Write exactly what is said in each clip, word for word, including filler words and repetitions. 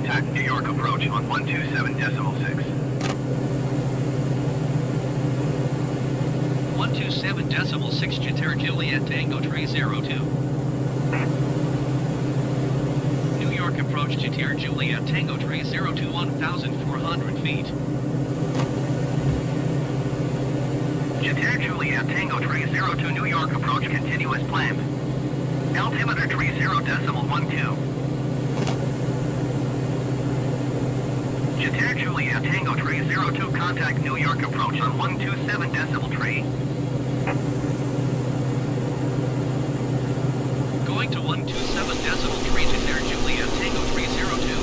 Contact New York approach on one two seven decimal six. one two seven decimal six Jater Juliet Tango three zero two. New York approach Jater Juliet Tango three zero two, one thousand four hundred feet. Jater Juliet Tango three zero two New York approach continuous planned. Altimeter three zero decimal one two. Jater Juliet Tango three zero two contact New York approach on one two seven decimal three. Going to one two seven decimal three Jater Juliet Tango three zero two.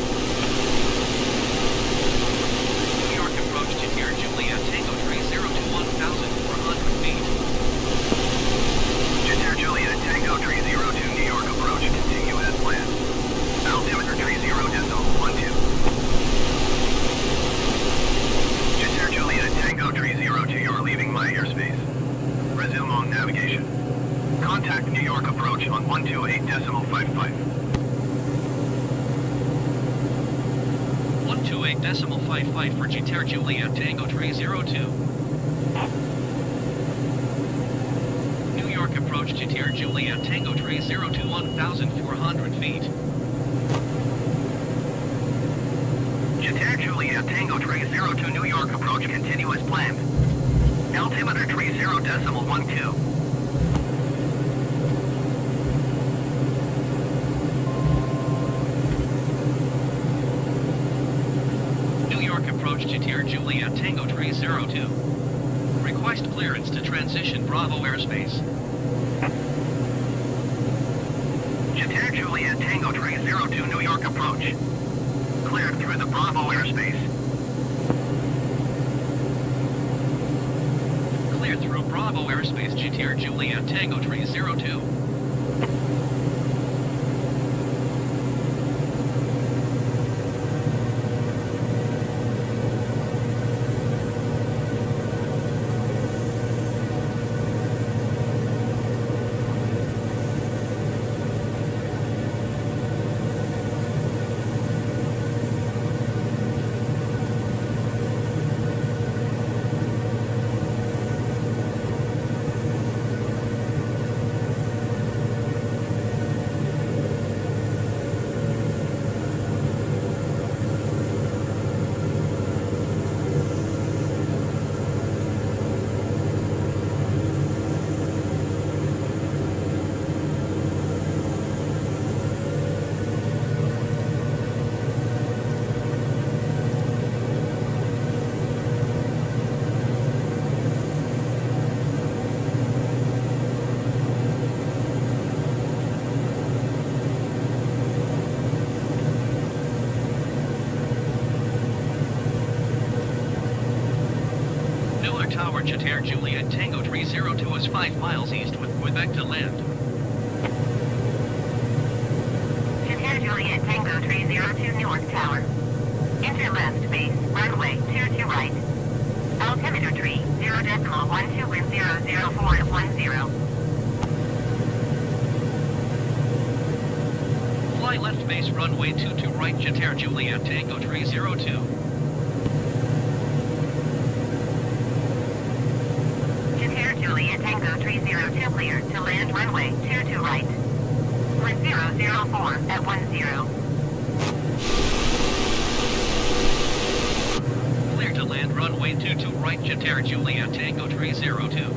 New York approach Jater Juliet Tango three zero two, one thousand four hundred feet. Jater Juliet Tango three zero two New York approach continue as planned. Altimeter three zero decimal one two. Jater Juliet Tango three zero two, you're leaving my airspace. Resume on navigation. Contact New York approach on one two eight decimal five five. one two eight decimal five five for Jater Juliet Tango three zero two. New York approach Jater Juliet Tango three zero two, one thousand four hundred feet. Jater Juliet Tango three zero two New York approach continuous planned. Altimeter three zero decimal one two. New York approach Jater Juliet Tango three zero two. Request clearance to transition Bravo airspace. Jater Juliet Tango three zero two New York approach. Cleared through the Bravo airspace. Cleared through Bravo airspace Jater Juliet Tango three zero two. Tower Jater Juliet Tango three zero two is five miles east with Quebec to land. Jater Juliet Tango three zero two Newark Tower. Enter left base, runway two two right. Altimeter three zero decimal one two with zero zero four one zero. Fly left base runway two two right Jater Juliet Tango three zero two. Juliet Tango three zero two clear to land runway two two right. With zero zero four at one zero. Clear to land runway two two right Jater Juliet Tango three zero two.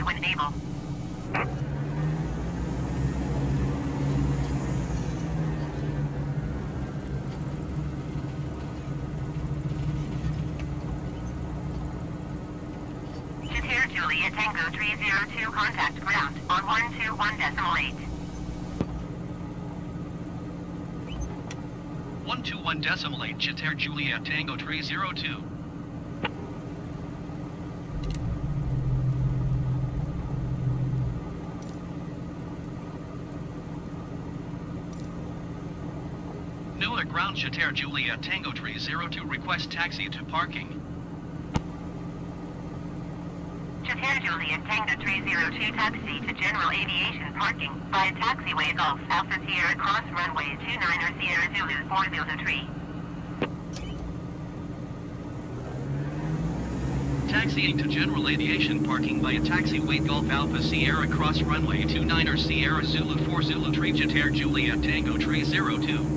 when able. Jatir Juliet Tango three zero two, contact ground on one two one decimal eight. one two one decimal eight, Jatir Juliet Tango three zero two. Newark ground, Jatir Juliet Tango three zero two, request taxi to parking. Jatir Juliet Tango three zero two, taxi to general aviation parking via taxiway Golf Alpha Sierra Cross runway two nine or Sierra Zulu four zero three. Taxiing to general aviation parking via taxiway Golf Alpha Sierra Cross runway two nine or Sierra Zulu four zero three, Jatir Juliet Tango three zero two.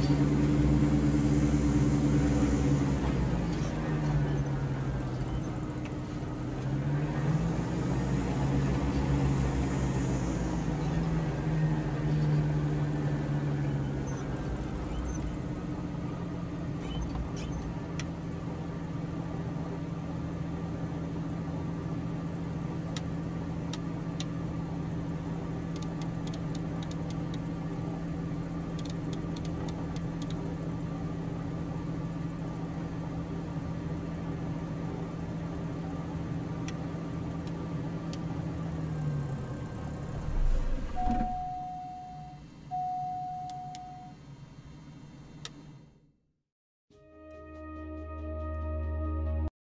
Yes.